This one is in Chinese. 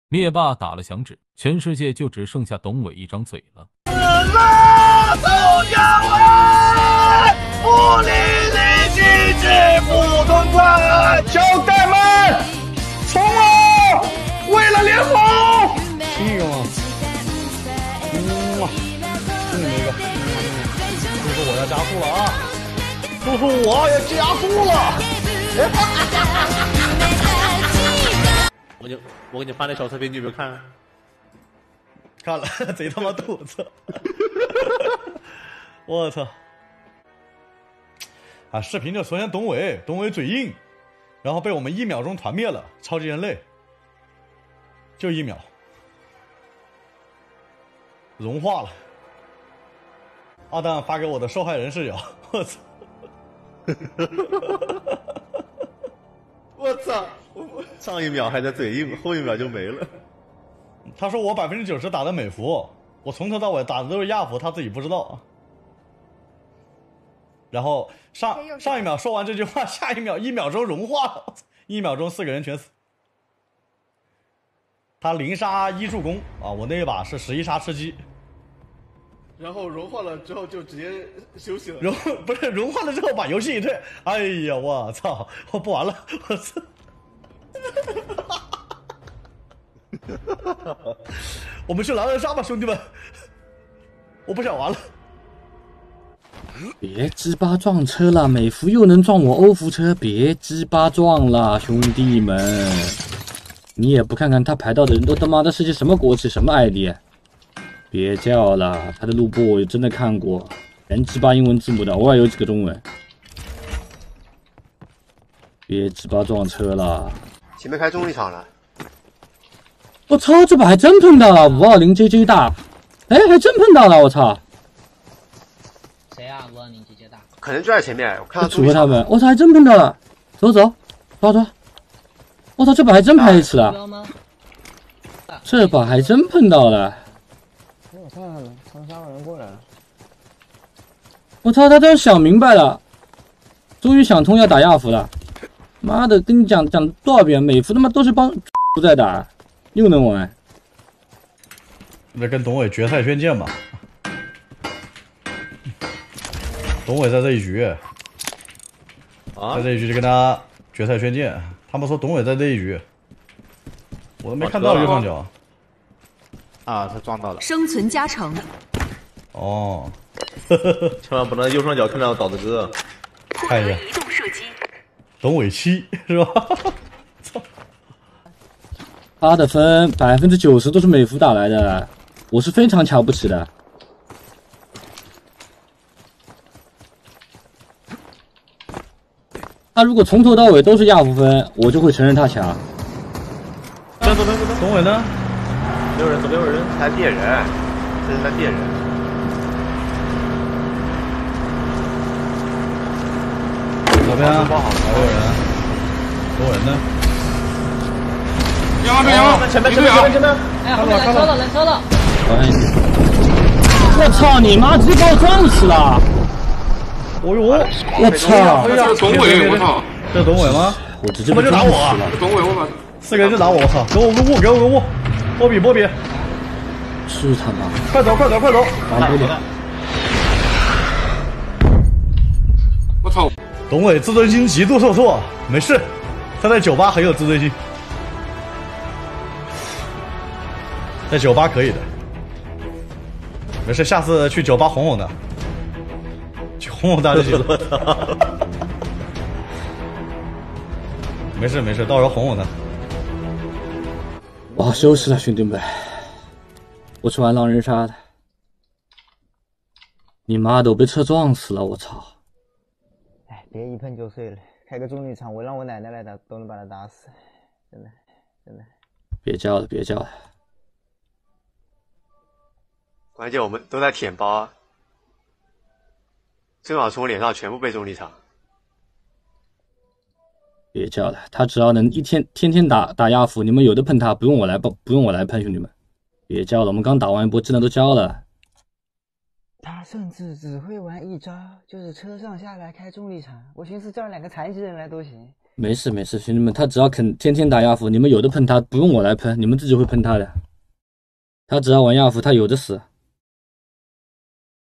灭霸打了响指，全世界就只剩下董伟一张嘴了。 死了，都要完！不淋漓尽致，不痛快！兄弟们，冲啊！为了联盟！ 这个吗？这么一个，叔叔我要加速了啊！叔叔我要加速了！ 我给你发那小视频，你有没有看？ 看了，贼他妈逗！我操！我操！啊，视频就首先董伟嘴硬，然后被我们1秒钟团灭了，超级人类，就1秒，融化了。阿蛋发给我的受害人视角，我操！ 我操！上一秒还在嘴硬，后一秒就没了。 他说我90%打的美服，我从头到尾打的都是亚服，他自己不知道。然后上一秒说完这句话，下一秒1秒钟融化了，1秒钟4个人全死。他0杀1助攻啊，我那一把是11杀吃鸡。 然后融化了之后就直接休息了。 不是融化了之后把游戏一退，哎呀我操，我不玩了，我操！我们去狼人杀吧，兄弟们！我不想玩了。 别鸡巴撞车了，美服又能撞我欧服车，别鸡巴撞了，兄弟们！你也不看看他排到的人都他妈的是些什么国旗什么 ID？ 别叫了，他的录播我真的看过，全鸡巴英文字母的，偶尔有几个中文。别鸡巴撞车了！ 前面开中立场了。 我操，这把还真碰到了520JJ 大，哎，还真碰到了，我操！ 谁啊？520JJ 大？ 可能就在前面，我看到组合他们，我操，还真碰到了！走，抓！我操，这把还真排一起了！这把还真碰到了！ 我看看了，他们3个人过来了。 我操，他终于想明白了，终于想通要打亚服了。妈的，跟你讲多少遍，美服他妈都是帮不在打，又能玩。 那跟董伟决赛宣剑吧。董伟在这一局，在这一局就跟他决赛宣剑。他们说董伟在这一局，我都没看到右上角。 啊，他撞到了。 生存加成。 哦， 千万不能右上角看到岛子哥。 看一下。 移动射击。 董伟7是吧？操！ 他的分90%都是美服打来的，我是非常瞧不起的。他如果从头到尾都是亚服分，我就会承认他强。 走， 董伟呢？ 没有人，左边有人， 在猎人，这是在猎人。 左边啊，还有人。董伟呢？ 前面！ 哎，后面来车了！ 我操你妈！直接把我撞死了！ 哦呦！ 我操！ 这是董伟，我操！ 这是董伟吗？ 我直接被撞死了！ 董伟，我把 4个人就打我！我操！给我个雾！波比！ 是他妈！ 快走！ 我操！ 董伟自尊心极度受挫，没事，他在酒吧很有自尊心，在酒吧可以的，没事，下次去酒吧哄哄他，去哄哄他就行了。没事，到时候哄哄他。 我好休息了，兄弟们，我去玩狼人杀的。你妈的，我被车撞死了，我操！ 哎，别一碰就碎了，开个中立场，我让我奶奶来打都能把他打死，真的。 别叫了。 关键我们都在舔包啊，正好从我脸上全部被中立场。 别叫了，他只要能天天打亚服，你们有的碰他，不用我来喷，兄弟们。别叫了，我们刚打完一波，技能都交了。 他甚至只会玩一招，就是车上下来开中立场。我寻思叫2个残疾人来都行， 没事没事，兄弟们，他只要肯天天打亚服，你们有的喷他，不用我来喷，你们自己会喷他的。他只要玩亚服，他有的死。